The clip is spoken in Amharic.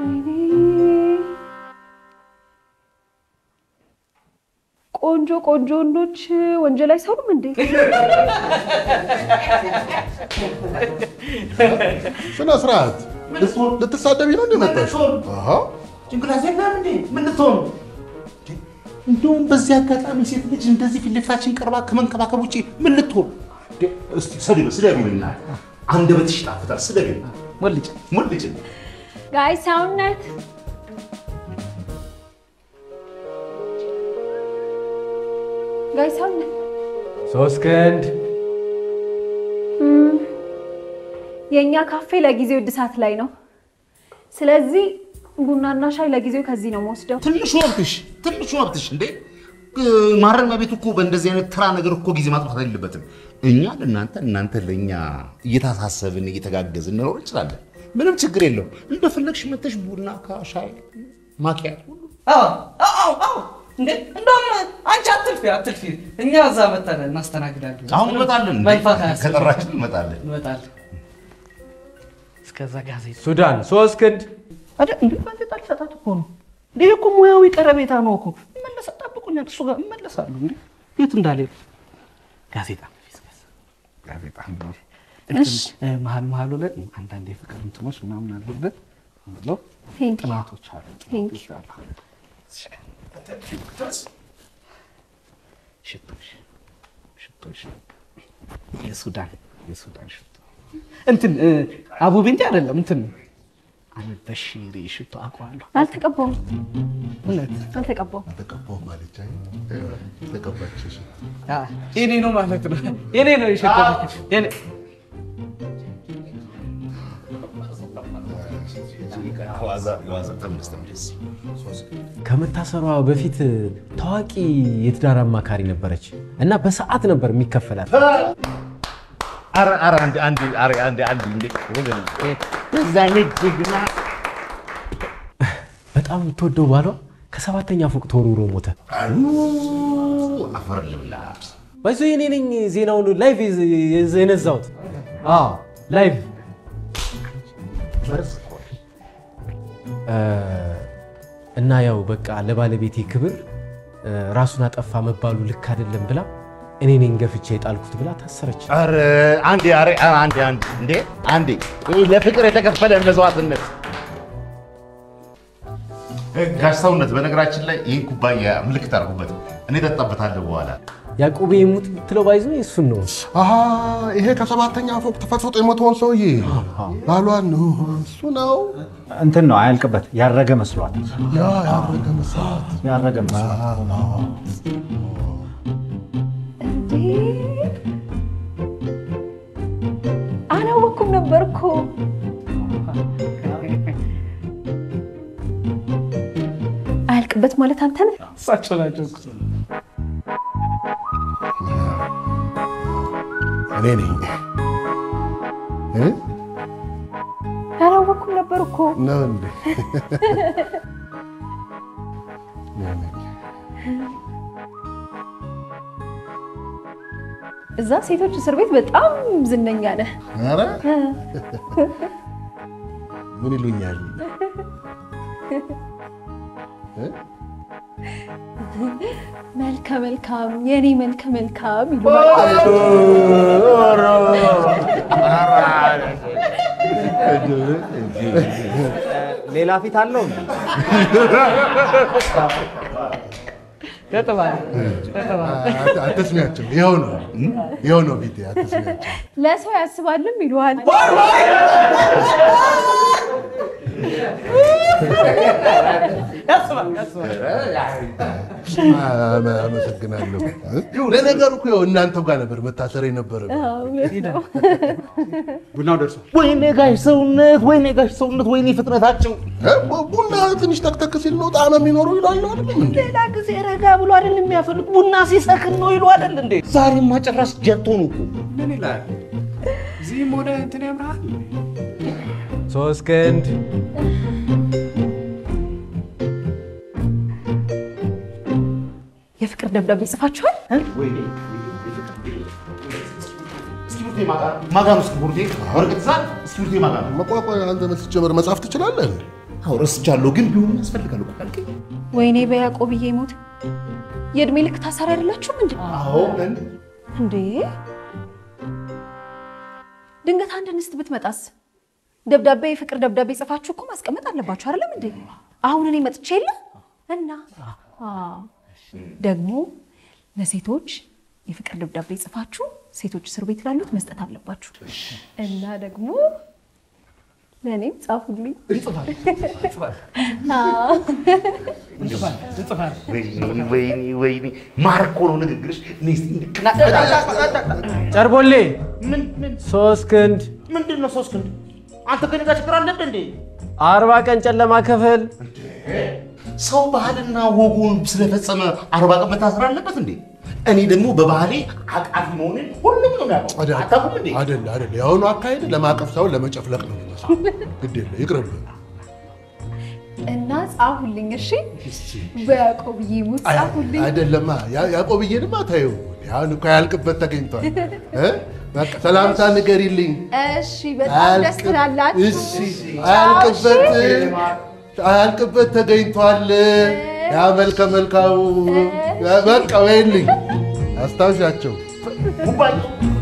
ቆንጆ ወንዶች ወንጀል አይሰሩም እንዴ? ስነ ስርዓት ልትሳደቢ ነው እንደመጣሽ? አሃ ጭንቅላት የለም እንዴ? ምን ልትሆን? እንደውም በዚህ አጋጣሚ ሴት ልጅ እንደዚህ ፊት ለፊታችን ቀርባ ከመንከባከብ ውጪ ምን ልትሆን? እስቲ ስለቢና አንደበትሽ ይጣፍጣል። ስለቢና ሞልጭ ጋይ ሰውነት ሶስከንድ የኛ ካፌ ለጊዜው እድሳት ላይ ነው። ስለዚህ ቡናና ሻይ ለጊዜው ከዚህ ነው ወስደው። ትንሹ ወቅትሽ እንዴ ማረሚያ ቤት እኮ በእንደዚህ አይነት ተራ ነገር እኮ ጊዜ ማጥፋት አይደለበትም። እኛ እናንተ ለኛ እየታሳሰብን እየተጋገዝን ነው እንችላለን። ምንም ችግር የለው። እንደፈለግሽ መተሽ ቡና ካሻይ ማኪያት ሁሉ አዎ እንዴ እንደውም አንቺ አትልፊ እኛ እዛ መጣን እናስተናግዳለን። አሁን እንመጣለን። ከጠራችን እንመጣለን። እስከዛ ጋዜጣ ሱዳን ሶስከንድ አደ እንዴ ጋዜጣ ልሰጣት እኮ ነው። ይሄ እኮ ሙያዊ ቀረቤታ ነው እኮ። መለሰ ጠብቁኝ እሱ ጋር እመለሳለሁ። እንዴ የት እንዳለ ጋዜጣ እሺ መሀል ላይ አንዳንዴ ፍቅር እንትሞች ምናምን አሉበት ብለው ጥናቶች አሉ። ሽቶሽ የሱዳን ሽቶ እንትን አቡ ቢንት አይደለም እንትን አልበሽሪ ሽቶ አቋሉ አልተቀባው ማለት ተቀባች ሽቶ የኔ ነው ማለት ነው። የኔ ነው ሽቶ የኔ ከመታሰሯ በፊት ታዋቂ የትዳር አማካሪ ነበረች እና በሰዓት ነበር የሚከፈላት። አንድ በጣም ተወደው ባሏ ከሰባተኛ ፎቅ ተወርውሮ ሞተ። አፈር ልብላ ባይዞ የኔ ነኝ ዜናውን ላይቭ የነዛውት። ላይቭ እና ያው በቃ ለባለቤቴ ክብር ራሱን አጠፋ መባሉ ልክ አይደለም ብላ እኔ ነኝ ገፍቼ የጣልኩት ብላ ታሰረች። አንዴ ለፍቅር የተከፈለ መስዋዕትነት ጋሽ ሰውነት በነገራችን ላይ ይሄን ኩባያ ምልክት አድርጉበት። እኔ ተጣበታለሁ በኋላ ያዕቆብ ይሙት ትለው ባይዞ እሱን ነው። ይሄ ከሰባተኛ ፎቅ ተፈጥፎ የሞተውን ሰውዬ ባሏን ነው እሱ ነው። እንትን ነው አያልቅበት ያረገ መስሏት። ያረገ መስሏት አላወኩም ነበር እኮ። አያልቅበት ማለት አንተ ነህ? እሳቸው ናቸው። እኔ ነኝ። አላወኩም ነበር እኮ ነው እንዴ? እዛ ሴቶች እስር ቤት በጣም ዝነኛ ነህ። ኧረ ምን ይሉኛል? መልካም የኔ መልካም ይሉሃል። ሌላ ፊት አለው እንዴ? አትስሚያቸው። ይኸው ነው ፊቴ። አትስሚያቸው። ለሰው ያስባልም ይሉሃል። አመሰግናለሁ። ለነገሩ እኮ እናንተው ጋር ነበር መታሰር የነበረ። ቡናው ደርሷል። ወይኔ ጋሽ ሰውነት ወይኔ ፍጥነታቸው። ቡና ትንሽ ተክተክ ሲል ነው ጣዕም የሚኖረው ይላሉ አይደል? ሌላ ጊዜ ረጋ ብሎ አይደል የሚያፈልቅ ቡና ሲሰክን ነው ይሉ አይደል እንዴ? ዛሬማ ጭራሽ ጀቶ ነው እኮ። ምን ይላል? እዚህም ወደ እንትን ያምራል። ሶስከንድ የፍቅር ደብዳቤ ጽፋችኋል? ወይኔ ማጋኑ እስኪ ወርቀት ዛት እስኪ ማጋኑ መቋቋም አንተ መስጀመር መጻፍ ትችላለህ? አዎ ረስቻለሁ፣ ግን ቢሆን ያስፈልጋል እኮ ካልከኝ። ወይኔ በያዕቆብዬ ሞት የእድሜ ልክ ታሳሪ አይደላችሁም እንዴ? አዎ ነን እንዴ። ድንገት አንድ እንስት ብትመጣስ? ደብዳቤ የፍቅር ደብዳቤ ጽፋችሁ እኮ ማስቀመጥ አለባችሁ አይደለም እንዴ? አሁን እኔ መጥቼ የለ እና ደግሞ ለሴቶች የፍቅር ደብዳቤ ጽፋችሁ ሴቶች እስር ቤት ላሉት መስጠት አለባችሁ። እና ደግሞ ለኔም ጻፉልኝ። ወይኔ ማርኮ ነው ንግግርሽ። ጨርቦሌ 3 ክንድ። ምንድነው 3 ክንድ? አንተ ከኔ ጋር ችግር አለብህ እንዴ? 40 ቀን ጨለማ ክፍል። ሰው ባህልና ወጉን ስለፈጸመ 40 ቀን መታሰር አለበት እንዴ? እኔ ደግሞ በባህሌ አቃፊ መሆኔን ሁሉም ነው የሚያውቀው። አታውቁም እንዴ? አይደል ያሁኑ አካሄድ ለማቀፍ ሳይሆን ለመጨፍለቅ ነው የሚመስለው። ግድ የለ ይቅርብ። እና ጻፉልኝ እሺ። በያዕቆብዬ ሞት ጻፉልኝ። አይደለማ ያዕቆብዬንማ ታየው አሁን እኮ ያልቅበት ተገኝቷል። በቃ ሰላምታ ንገሪልኝ። እሺ በጣም ደስ ትላላችሁ። እሺ አያልቅበት ተገኝቷል። ያ መልከ መልካው በቃ ወይልኝ አስታውሻቸው።